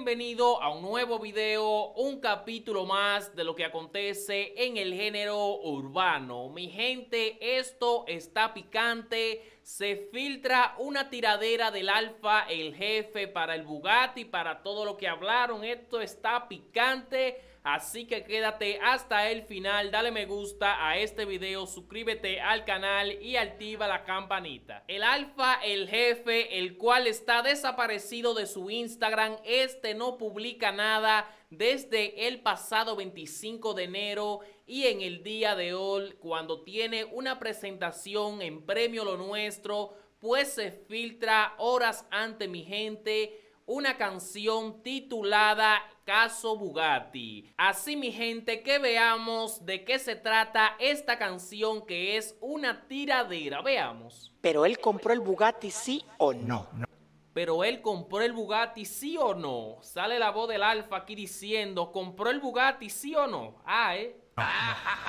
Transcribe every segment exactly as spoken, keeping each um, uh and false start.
bienvenido a un nuevo video, un capítulo más de lo que acontece en el género urbano. Mi gente, esto está picante. Se filtra una tiradera del Alfa, el jefe, para el Bugatti, para todo lo que hablaron. Esto está picante. Así que quédate hasta el final, dale me gusta a este video, suscríbete al canal y activa la campanita. El Alfa, el jefe, el cual está desaparecido de su Instagram, este no publica nada desde el pasado veinticinco de enero y en el día de hoy, cuando tiene una presentación en Premio Lo Nuestro, pues se filtra horas antes, mi gente, una canción titulada Caso Bugatti. Así, mi gente, que veamos de qué se trata esta canción, que es una tiradera. Veamos. Pero él compró el Bugatti, ¿sí o no? No, no. Pero él compró el Bugatti, ¿sí o no? Sale la voz del Alfa aquí diciendo, ¿compró el Bugatti, sí o no? Ah, ¿eh? No, no.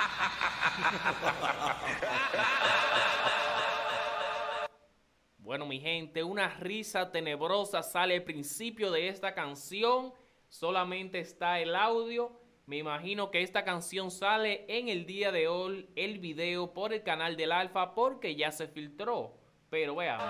Bueno, mi gente, una risa tenebrosa sale al principio de esta canción. Solamente está el audio. Me imagino que esta canción sale en el día de hoy, el video, por el canal del Alfa, porque ya se filtró. Pero veamos.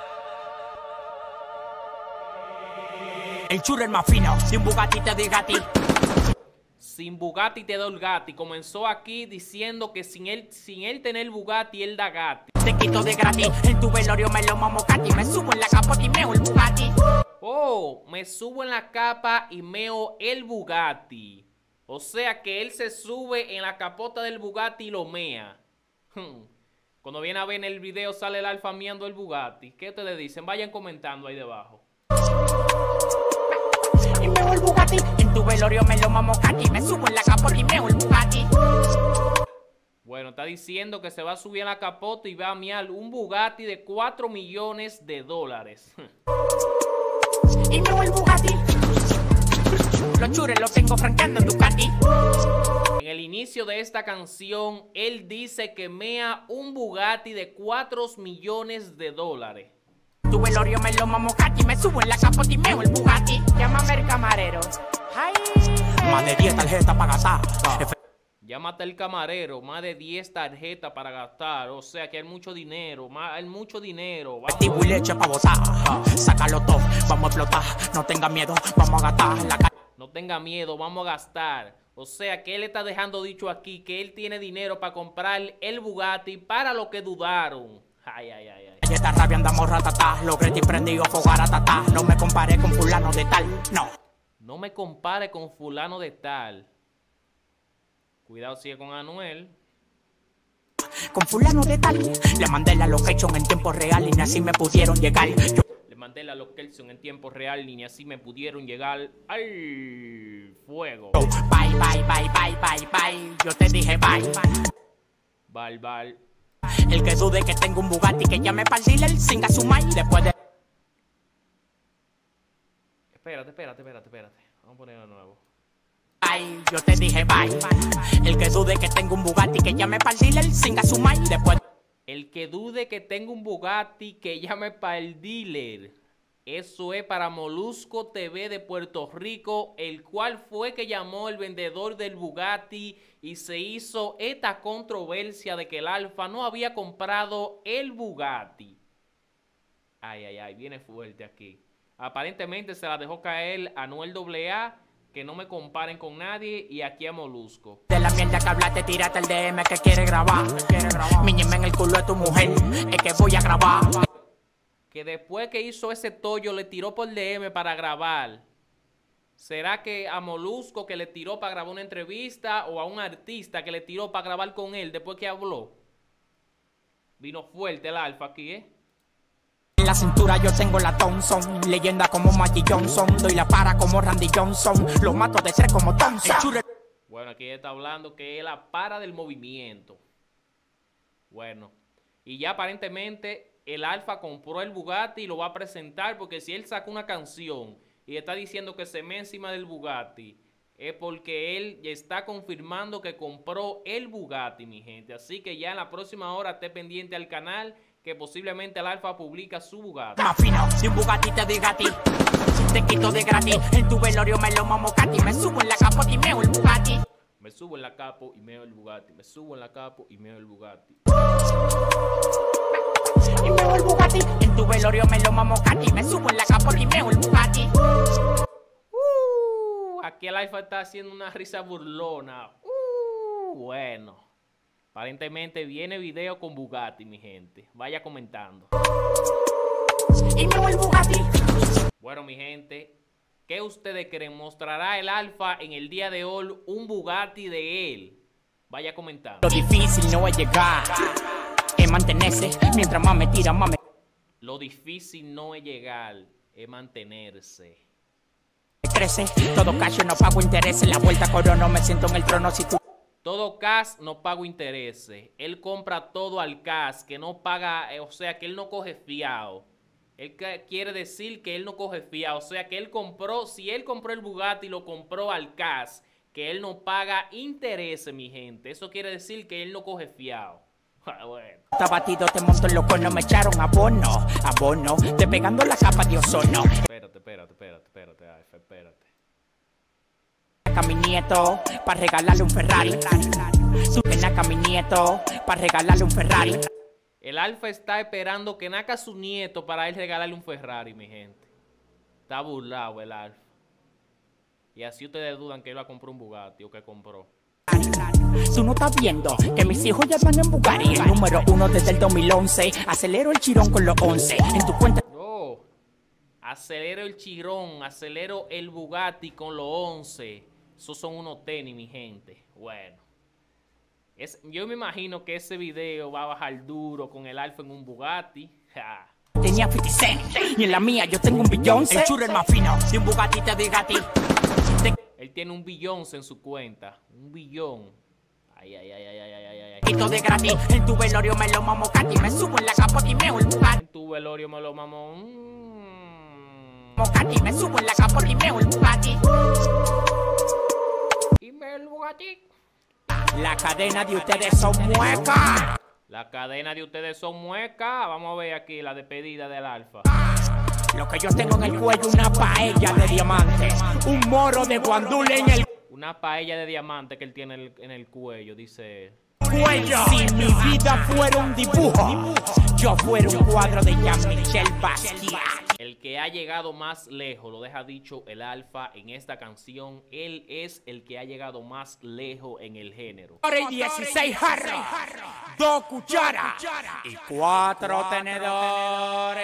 El churro el más fino, sin Bugatti te doy gati. Sin Bugatti te doy gati. Comenzó aquí diciendo que sin él, sin él tener Bugatti, él da gati. Te quito de gratis, en tu velorio me lo mamo cati. Me subo en la capota y meo el Bugatti. Oh, me subo en la capa y meo el Bugatti. O sea que él se sube en la capota del Bugatti y lo mea. Hmm. Cuando viene a ver en el video sale el Alfa meando el Bugatti. ¿Qué ustedes dicen? Vayan comentando ahí debajo. Y meo el Bugatti, en tu velorio me lo mamo cati. Me subo en la capota y meo el Bugatti. Bueno, está diciendo que se va a subir a la capota y va a mear un Bugatti de cuatro millones de dólares. Y meo el Bugatti. Los churros los tengo franqueando en Ducati. En el inicio de esta canción, él dice que mea un Bugatti de cuatro millones de dólares. Tu velorio me lo mamo cati. Me subo en la capota y meo el Bugatti. Llámame el camarero. Ay. Más de diez tarjetas para gastar. Llámate al camarero, más de diez tarjetas para gastar. O sea que hay mucho dinero, más, hay mucho dinero. Vamos. Y leche para botar. Sácalo todo, vamos a explotar. No tenga miedo, vamos a gastar la calle. No tenga miedo, vamos a gastar. O sea que él está dejando dicho aquí que él tiene dinero para comprar el Bugatti para lo que dudaron. Ay, ay, ay, ay. Y esta rabia andamos ratatá. Lo greti prendido, fogaratata. No me compare con fulano de tal, no. No me compare con fulano de tal. Cuidado, sigue con Anuel. Con fulano de tal. Le mandé la location en tiempo real y ni así me pudieron llegar. Yo Le mandé la location en tiempo real y ni así me pudieron llegar al fuego. Bye, bye, bye, bye, bye, bye. Yo te dije bye. Bal, bal. El que dude que tengo un Bugatti que llame para el dealer, singa su mai después de... Espérate, espérate, espérate, espérate. Vamos a ponerlo de nuevo. Bye, yo te dije bye. El que dude que tengo un Bugatti que llame para el dealer, singa su mai después de... El que dude que tengo un Bugatti que llame para el dealer. Eso es para Molusco T V de Puerto Rico, el cual fue que llamó el vendedor del Bugatti y se hizo esta controversia de que el Alfa no había comprado el Bugatti. Ay, ay, ay, viene fuerte aquí. Aparentemente se la dejó caer a Anuel doble A, que no me comparen con nadie, y aquí a Molusco. De la mierda que hablaste, tírate el D M que quiere grabar. Miñeme en el culo de tu mujer, es que voy a grabar. Que después que hizo ese tollo le tiró por D M para grabar. ¿Será que a Molusco que le tiró para grabar una entrevista o a un artista que le tiró para grabar con él después que habló? Vino fuerte el Alfa aquí, ¿eh? En la cintura yo tengo la Thompson, leyenda como Magic Johnson, doy la para como Randy Johnson, lo mato de tres como Thompson. Bueno, aquí está hablando que es la para del movimiento. Bueno, y ya aparentemente el Alfa compró el Bugatti y lo va a presentar, porque si él saca una canción y está diciendo que se me encima del Bugatti, es porque él ya está confirmando que compró el Bugatti, mi gente. Así que ya en la próxima hora esté pendiente al canal que posiblemente el Alfa publica su Bugatti. Más fino, de un Bugatti te diga a ti. Te quito de gratis, en tu velorio me lo mamo Cati. Me subo en la capota y meo el Bugatti. Me subo en la capo y meo el Bugatti. Me subo en la capo y meo el Bugatti. Y meo el Bugatti, en tu velorio me lo mamo Cati. Me subo en la capota y meo el Bugatti. Uh, aquí el Alfa está haciendo una risa burlona. Uh, bueno. Aparentemente viene video con Bugatti, mi gente. Vaya comentando. Y meo el Bugatti. Bueno, mi gente, ¿qué ustedes creen? ¿Mostrará el Alfa en el día de hoy un Bugatti de él? Vaya comentando. Lo difícil no es llegar, es mantenerse. Mientras más me tira, más me... Lo difícil no es llegar, es mantenerse. crece. Todo cash, yo no pago intereses. La vuelta corono, me siento en el trono si tú... Todo cash, no pago intereses. Él compra todo al cash, que no paga, eh, o sea, que él no coge fiado. Él quiere decir que él no coge fiado, o sea, que él compró, si él compró el Bugatti, lo compró al cash, que él no paga intereses, mi gente. Eso quiere decir que él no coge fiado. Bueno. Está batido, te monto en los conos, me echaron abono, abono, te pegando la capa de ozono. Espérate, espérate, espérate, espérate, Alfa, espérate. A mi nieto, para regalarle un Ferrari. Suben a mi nieto, para regalarle un Ferrari. El Alfa está esperando que nazca su nieto para él regalarle un Ferrari, mi gente. Está burlado el Alfa. Y así ustedes dudan que él va a comprar un Bugatti o que compró. Tú no estás viendo que mis hijos ya van en Bugatti. El número uno desde el dos mil once. Acelero el chirón con los once. En tu cuenta... No. Acelero el chirón, acelero el Bugatti con los once. Esos son unos tenis, mi gente. Bueno. Es, yo me imagino que ese video va a bajar duro con el Alfa en un Bugatti. Ja. Tenía cincuenta cent y en la mía yo tengo un billón. El churro es más fino, de un Bugatti te diga a ti. Él tiene un billón en su cuenta. Un billón. Ay, ay, ay, ay, ay, ay, ay, ay. Quito de gratis, en tu velorio me lo mamo Cati. Me subo en la capota y meo el Bugatti. En tu velorio me lo mamo. Mm. Cati, me subo en la capota y meo el Bugatti. Y meo el Bugatti. La cadena de ustedes son muecas. La cadena de ustedes son muecas. Vamos a ver aquí la despedida del Alfa. Lo que yo tengo en el cuello, una paella de diamante. Un moro de guandule en el Una paella de diamante que él tiene en el, en el cuello, dice. cuello. Si mi vida fuera un dibujo, yo fuera un cuadro de Jean-Michel Basquiat. El que ha llegado más lejos, lo deja dicho el Alfa en esta canción. Él es el que ha llegado más lejos en el género. dieciséis jarras, dos cucharas y cuatro tenedores.